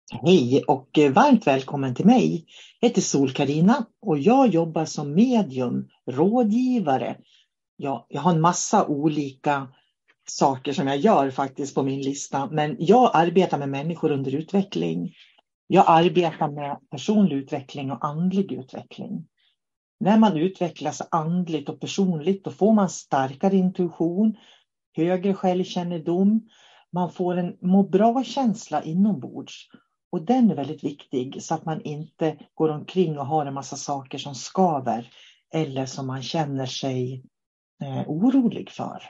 Hej och varmt välkommen till mig. Jag heter Sol-Carina och jag jobbar som medium, rådgivare. Jag har en massa olika saker som jag gör faktiskt på min lista. Men jag arbetar med människor under utveckling. Jag arbetar med personlig utveckling och andlig utveckling. När man utvecklas andligt och personligt då får man starkare intuition, högre självkännedom. Man får en må bra-känsla inombords. Och den är väldigt viktig så att man inte går omkring och har en massa saker som skaver eller som man känner sig orolig för.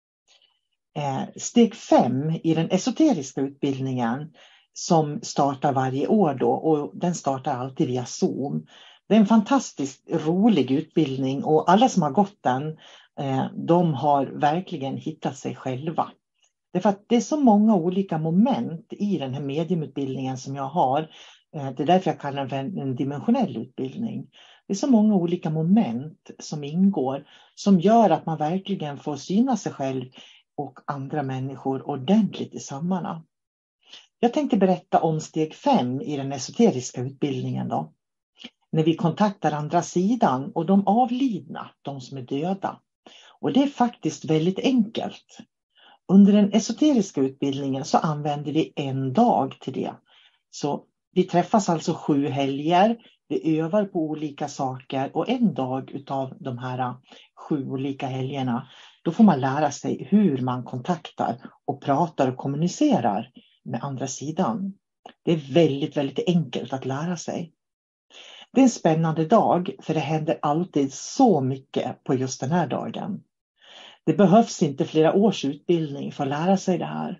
Steg 5 i den esoteriska utbildningen som startar varje år då, och den startar alltid via Zoom. Det är en fantastiskt rolig utbildning och alla som har gått den, de har verkligen hittat sig själva. Därför att det är så många olika moment i den här mediumutbildningen som jag har. Det är därför jag kallar den för en dimensionell utbildning. Det är så många olika moment som ingår som gör att man verkligen får syna sig själv och andra människor ordentligt i sammanhang. Jag tänkte berätta om steg 5 i den esoteriska utbildningen då. När vi kontaktar andra sidan och de avlidna, de som är döda. Och det är faktiskt väldigt enkelt. Under den esoteriska utbildningen så använder vi en dag till det. Så vi träffas alltså 7 helger, vi övar på olika saker och en dag utav de här 7 olika helgerna, då får man lära sig hur man kontaktar och pratar och kommunicerar med andra sidan. Det är väldigt, väldigt enkelt att lära sig. Det är en spännande dag för det händer alltid så mycket på just den här dagen. Det behövs inte flera års utbildning för att lära sig det här.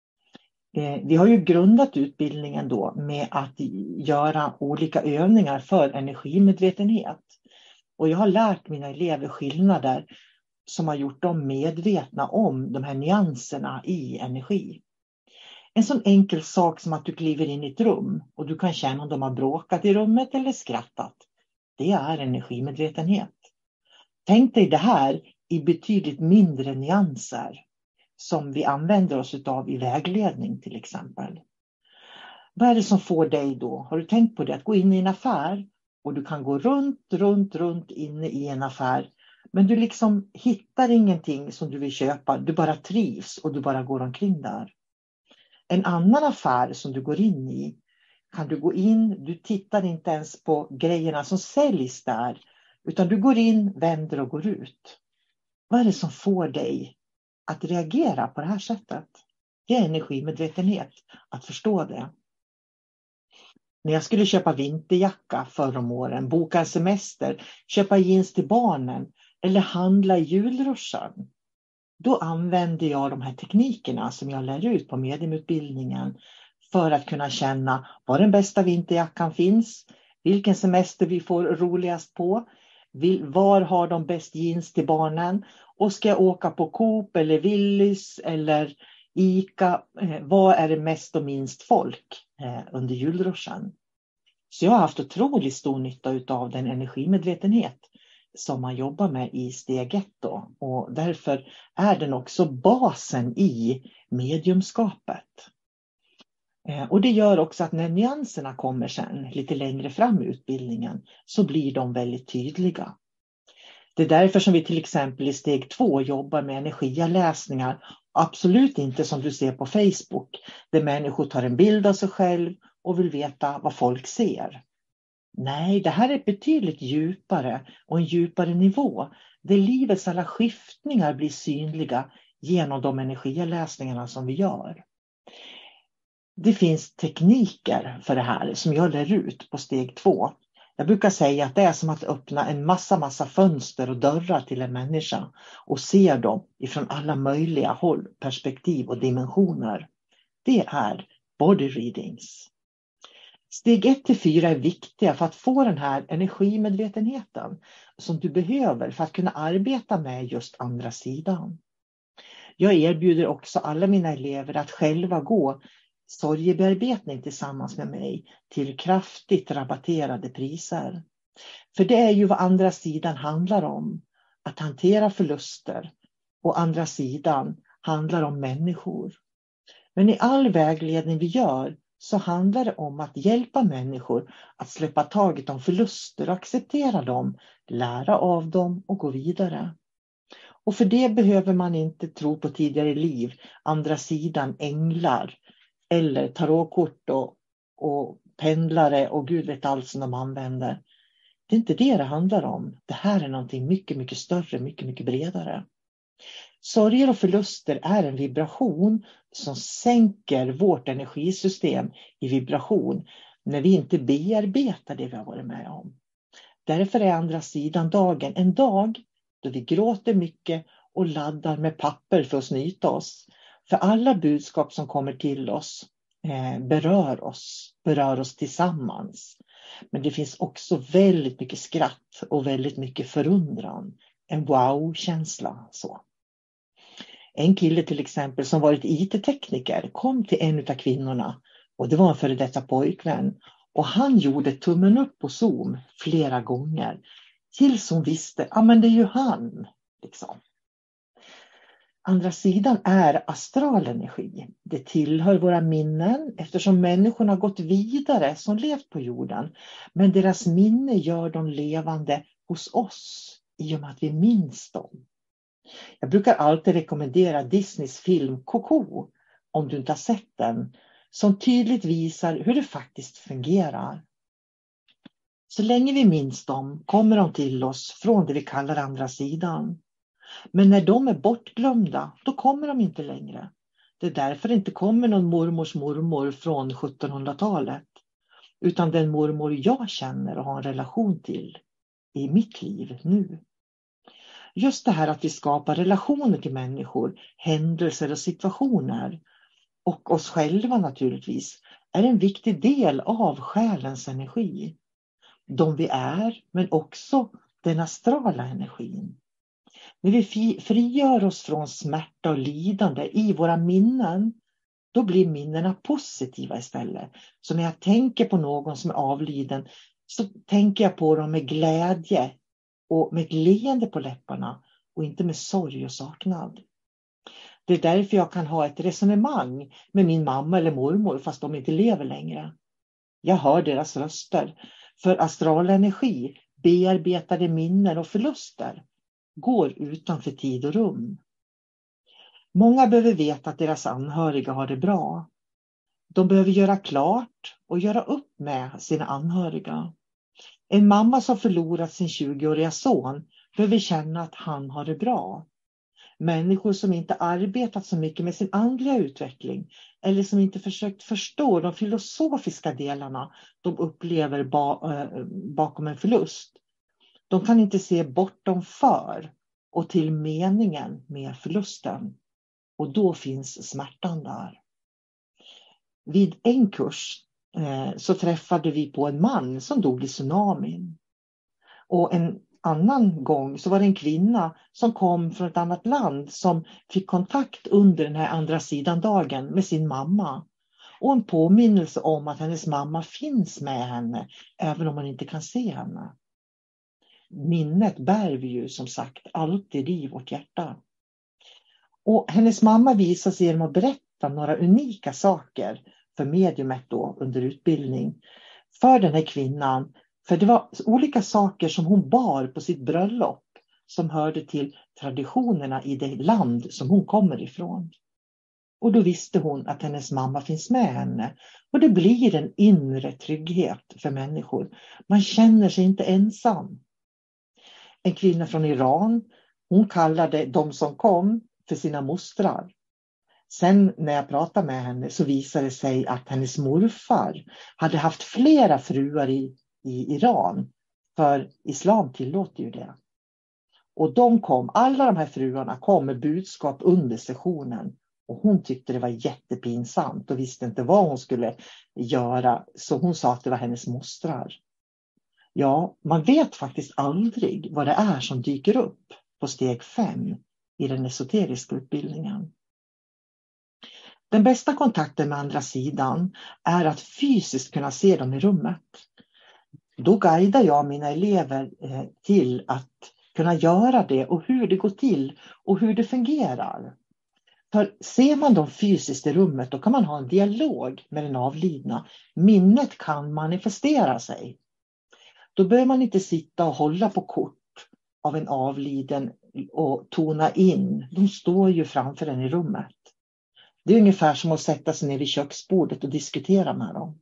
Vi har ju grundat utbildningen då med att göra olika övningar för energimedvetenhet. Och jag har lärt mina elever skillnader som har gjort dem medvetna om de här nyanserna i energi. En sån enkel sak som att du kliver in i ett rum och du kan känna om de har bråkat i rummet eller skrattat. Det är energimedvetenhet. Tänk dig det här i betydligt mindre nyanser som vi använder oss av i vägledning till exempel. Vad är det som får dig då? Har du tänkt på det? Att gå in i en affär och du kan gå runt inne i en affär. Men du liksom hittar ingenting som du vill köpa. Du bara trivs och du bara går omkring där. En annan affär som du går in i kan du gå in, du tittar inte ens på grejerna som säljs där. Utan du går in, vänder och går ut. Vad är det som får dig att reagera på det här sättet? Det är energimedvetenhet att förstå det. När jag skulle köpa vinterjacka förra om åren, boka en semester, köpa jeans till barnen eller handla i julruschen. Då använde jag de här teknikerna som jag lär ut på mediumutbildningen för att kunna känna var den bästa vinterjackan finns, vilken semester vi får roligast på, var har de bäst jeans till barnen och ska jag åka på Coop eller Willys eller Ica, vad är det mest och minst folk under julruschen. Så jag har haft otroligt stor nytta av den energimedvetenhet som man jobbar med i steg 1 då. Och därför är den också basen i mediumskapet. Och det gör också att när nyanserna kommer sen lite längre fram i utbildningen så blir de väldigt tydliga. Det är därför som vi till exempel i steg 2 jobbar med energiläsningar. Absolut inte som du ser på Facebook där människor tar en bild av sig själv och vill veta vad folk ser. Nej, det här är betydligt djupare och en djupare nivå där livets alla skiftningar blir synliga genom de energiläsningarna som vi gör. Det finns tekniker för det här som jag lär ut på steg 2. Jag brukar säga att det är som att öppna en massa fönster och dörrar till en människa och se dem ifrån alla möjliga håll, perspektiv och dimensioner. Det är body readings. Steg 1-4 är viktiga för att få den här energimedvetenheten som du behöver för att kunna arbeta med just andra sidan. Jag erbjuder också alla mina elever att själva gå sorgebearbetning tillsammans med mig till kraftigt rabatterade priser. För det är ju vad andra sidan handlar om. Att hantera förluster. Och andra sidan handlar om människor. Men i all vägledning vi gör så handlar det om att hjälpa människor att släppa taget om förluster och acceptera dem, lära av dem och gå vidare. Och för det behöver man inte tro på tidigare liv, andra sidan, änglar eller tarotkort och pendlare och Gud vet allt som de använder. Det är inte det handlar om. Det här är någonting mycket, mycket större, mycket, mycket bredare. Sorger och förluster är en vibration som sänker vårt energisystem i vibration när vi inte bearbetar det vi har varit med om. Därför är andra sidan dagen en dag då vi gråter mycket och laddar med papper för att snyta oss. För alla budskap som kommer till oss berör oss tillsammans. Men det finns också väldigt mycket skratt och väldigt mycket förundran. En wow-känsla så. En kille till exempel som varit IT-tekniker kom till en av kvinnorna och det var en före detta pojkvän. Och han gjorde tummen upp på Zoom flera gånger tills hon visste, ja men det är ju han. Liksom. Andra sidan är astral energi. Det tillhör våra minnen eftersom människorna har gått vidare som levt på jorden. Men deras minne gör dem levande hos oss i och med att vi minns dem. Jag brukar alltid rekommendera Disneys film Coco, om du inte har sett den, som tydligt visar hur det faktiskt fungerar. Så länge vi minns dem kommer de till oss från det vi kallar andra sidan. Men när de är bortglömda, då kommer de inte längre. Det är därför det inte kommer någon mormors mormor från 1700-talet. Utan den mormor jag känner och har en relation till i mitt liv nu. Just det här att vi skapar relationer till människor, händelser och situationer och oss själva naturligtvis är en viktig del av själens energi. De vi är men också den astrala energin. När vi frigör oss från smärta och lidande i våra minnen, då blir minnena positiva istället. Så när jag tänker på någon som är avliden så tänker jag på dem med glädje och med ett leende på läpparna och inte med sorg och saknad. Det är därför jag kan ha ett resonemang med min mamma eller mormor fast de inte lever längre. Jag hör deras röster. För astral energi, bearbetade minnen och förluster går utanför tid och rum. Många behöver veta att deras anhöriga har det bra. De behöver göra klart och göra upp med sina anhöriga. En mamma som förlorat sin 20-åriga son behöver känna att han har det bra. Människor som inte arbetat så mycket med sin andliga utveckling eller som inte försökt förstå de filosofiska delarna de upplever bakom en förlust. De kan inte se bortom för och till meningen med förlusten. Och då finns smärtan där. Vid en kurs så träffade vi på en man som dog i tsunamin. Och en annan gång så var det en kvinna som kom från ett annat land som fick kontakt under den här andra sidan dagen med sin mamma. Och en påminnelse om att hennes mamma finns med henne även om man inte kan se henne. Minnet bär vi ju som sagt alltid i vårt hjärta. Och hennes mamma visar sig genom att berätta några unika saker för mediumet då under utbildning för den här kvinnan. För det var olika saker som hon bar på sitt bröllop som hörde till traditionerna i det land som hon kommer ifrån. Och då visste hon att hennes mamma finns med henne. Och det blir en inre trygghet för människor. Man känner sig inte ensam. En kvinna från Iran, hon kallade de som kom för sina mostrar. Sen när jag pratade med henne så visade det sig att hennes morfar hade haft flera fruar i Iran. För islam tillåter ju det. Och alla de här fruarna kom med budskap under sessionen. Och hon tyckte det var jättepinsamt och visste inte vad hon skulle göra. Så hon sa att det var hennes mostrar. Ja, man vet faktiskt aldrig vad det är som dyker upp på steg 5 i den esoteriska utbildningen. Den bästa kontakten med andra sidan är att fysiskt kunna se dem i rummet. Då guidar jag mina elever till att kunna göra det och hur det går till och hur det fungerar. För ser man dem fysiskt i rummet, då kan man ha en dialog med den avlidna. Minnet kan manifestera sig. Då behöver man inte sitta och hålla på kort av en avliden och tona in. De står ju framför en i rummet. Det är ungefär som att sätta sig ner vid köksbordet och diskutera med dem.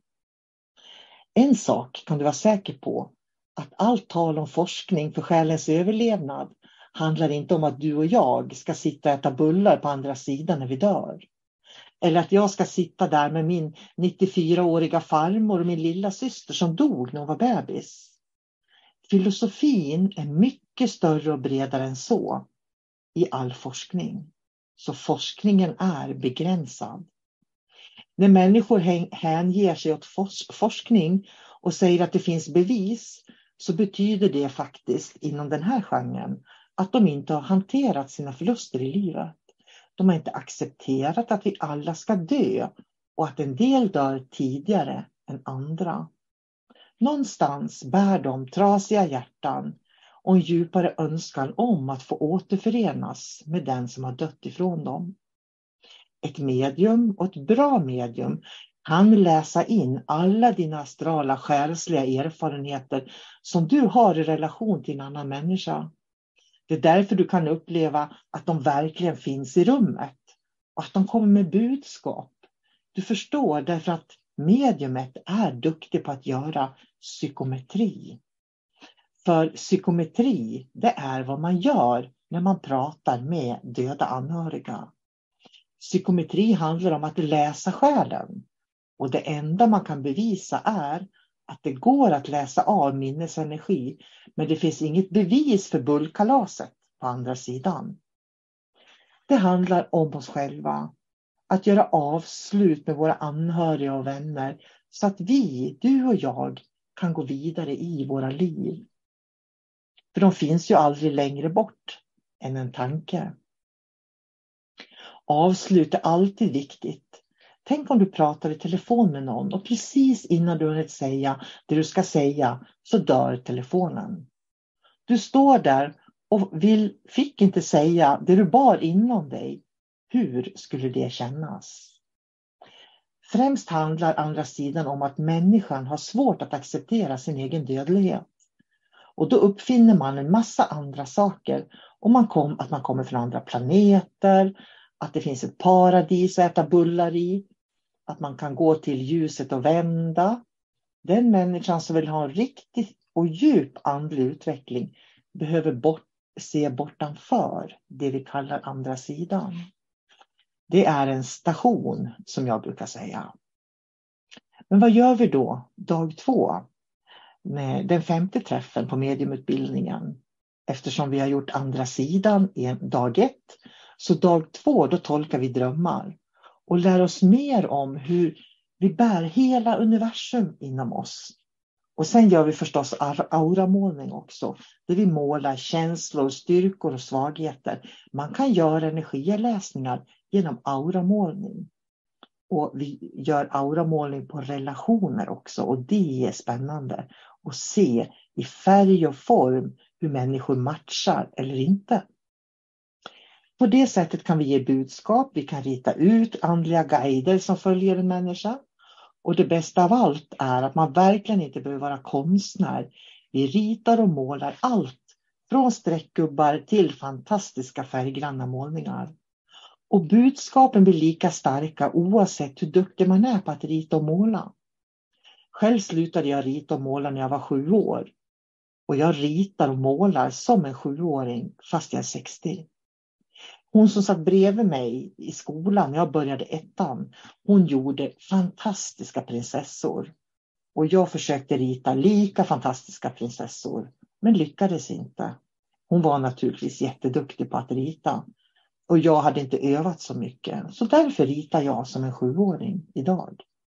En sak kan du vara säker på, att allt tal om forskning för själens överlevnad handlar inte om att du och jag ska sitta och äta bullar på andra sidan när vi dör. Eller att jag ska sitta där med min 94-åriga farmor och min lilla syster som dog när hon var bebis. Filosofin är mycket större och bredare än så i all forskning. Så forskningen är begränsad. När människor hänger sig åt forskning och säger att det finns bevis, så betyder det faktiskt inom den här genren att de inte har hanterat sina förluster i livet. De har inte accepterat att vi alla ska dö och att en del dör tidigare än andra. Någonstans bär de trasiga hjärtan och en djupare önskan om att få återförenas med den som har dött ifrån dem. Ett medium och ett bra medium kan läsa in alla dina astrala själsliga erfarenheter som du har i relation till en annan människa. Det är därför du kan uppleva att de verkligen finns i rummet och att de kommer med budskap. Du förstår, därför att mediumet är duktig på att göra psykometri. För psykometri, det är vad man gör när man pratar med döda anhöriga. Psykometri handlar om att läsa själen. Och det enda man kan bevisa är att det går att läsa av minnesenergi. Men det finns inget bevis för bullkalaset på andra sidan. Det handlar om oss själva. Att göra avslut med våra anhöriga och vänner. Så att vi, du och jag, kan gå vidare i våra liv. För de finns ju aldrig längre bort än en tanke. Avslut är alltid viktigt. Tänk om du pratar i telefon med någon och precis innan du hunnit säga det du ska säga så dör telefonen. Du står där och fick inte säga det du bar inom dig. Hur skulle det kännas? Främst handlar andra sidan om att människan har svårt att acceptera sin egen dödlighet. Och då uppfinner man en massa andra saker. Och att man kommer från andra planeter, att det finns ett paradis att äta bullar i, att man kan gå till ljuset och vända. Den människan som vill ha en riktig och djup andlig utveckling behöver se bortanför det vi kallar andra sidan. Det är en station, som jag brukar säga. Men vad gör vi då dag 2? Med den 5:e träffen på mediumutbildningen. Eftersom vi har gjort andra sidan i dag 1. Så dag 2 då tolkar vi drömmar. Och lär oss mer om hur vi bär hela universum inom oss. Och sen gör vi förstås auramålning också. Där vi målar känslor, styrkor och svagheter. Man kan göra energiläsningar genom auramålning. Och vi gör auramålning på relationer också. Och det är spännande att se i färg och form hur människor matchar eller inte. På det sättet kan vi ge budskap. Vi kan rita ut andliga guider som följer en människa. Och det bästa av allt är att man verkligen inte behöver vara konstnär. Vi ritar och målar allt. Från streckgubbar till fantastiska färggranna målningar. Och budskapen blir lika starka oavsett hur duktig man är på att rita och måla. Själv slutade jag rita och måla när jag var 7 år. Och jag ritar och målar som en 7-åring fast jag är 60. Hon som satt bredvid mig i skolan när jag började 1:an, hon gjorde fantastiska prinsessor. Och jag försökte rita lika fantastiska prinsessor, men lyckades inte. Hon var naturligtvis jätteduktig på att rita. Och jag hade inte övat så mycket. Så därför ritar jag som en 7-åring idag.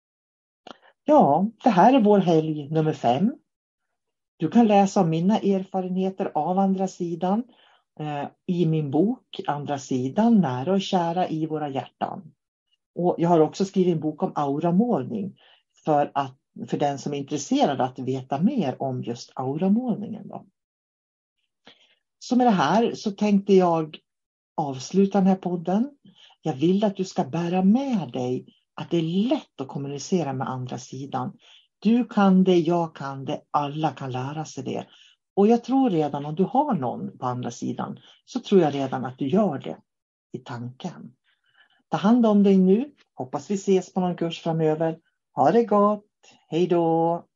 Ja, det här är vår helg nummer 5. Du kan läsa om mina erfarenheter av andra sidan i min bok Andra sidan, nära och kära i våra hjärtan. Och jag har också skrivit en bok om auramålning för den som är intresserad att veta mer om just auramålningen då. Så med det här så tänkte jag avsluta den här podden. Jag vill att du ska bära med dig att det är lätt att kommunicera med andra sidan. Du kan det, jag kan det, alla kan lära sig det. Och jag tror redan om du har någon på andra sidan så tror jag redan att du gör det i tanken. Ta hand om dig nu. Hoppas vi ses på någon kurs framöver. Ha det gott. Hej då!